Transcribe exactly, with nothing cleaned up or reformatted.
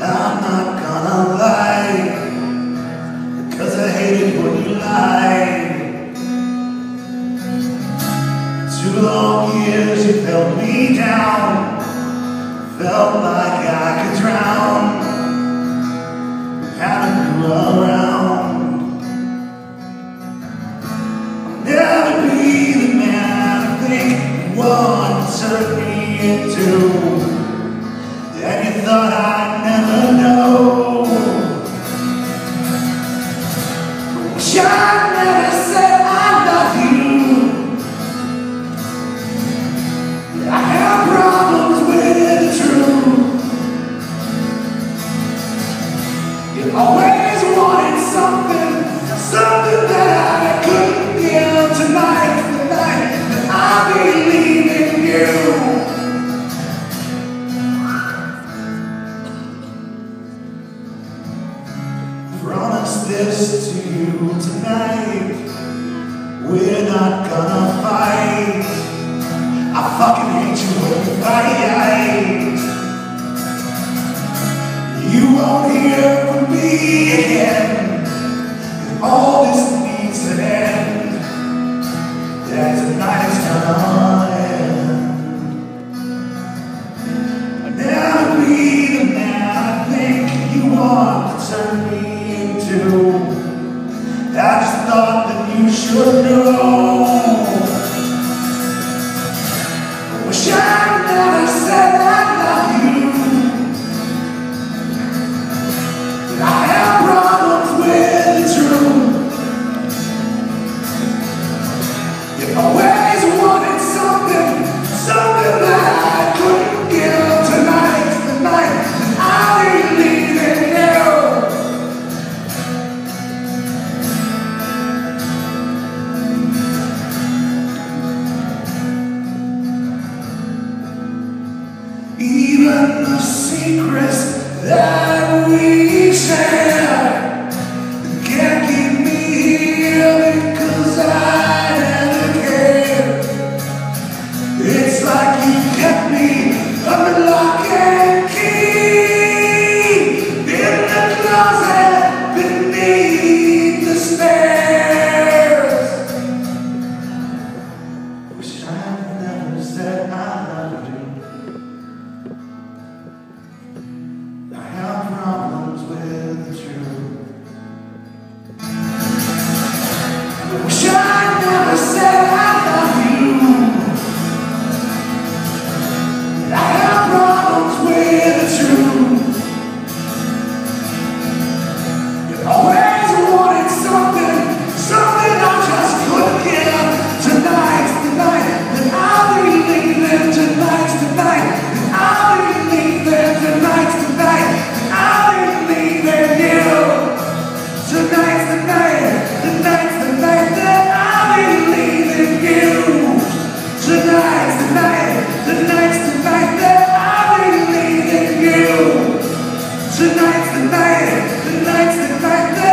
I'm not gonna lie, 'cause I hated when you lied. Two long years you held me down, felt like I could drown, having you around. I'll never be the man I think you want to turn me into, and you thought I'd never know. Wish I'd never said I love you. I have problems with the truth. You always wanted something, something that I couldn't give tonight, tonight, and I believe in you. Promise this to you tonight, we're not gonna fight. I fucking hate you when you fight. You won't hear from me again, and all this needs to end. Yeah, tonight is gonna end. I'll never be the man I think you want to turn me into. I just thought that you should know. Wish I'd never said I love you. But I have problems with the truth. You always wanted something, something that I couldn't give tonight, tonight, and I believe in you. Even the secrets that we share can't keep me here because I never cared. It's like you kept me under lock and key in the closet beneath the stairs. Wish I'd never said I loved you. I have problems with the truth. Wish I'd never said I love you. I have problems with the truth. You always wanted something, something I just couldn't give. Tonight's the night that I'll be leaving. Tonight's the night that I'll be leaving. Tonight's the night that I'll be leaving you. Tonight's the night, the night's the night that I'll be leaving you. Tonight's the night, the night's the night that I'll be leaving you. Tonight's the night, the night's the night that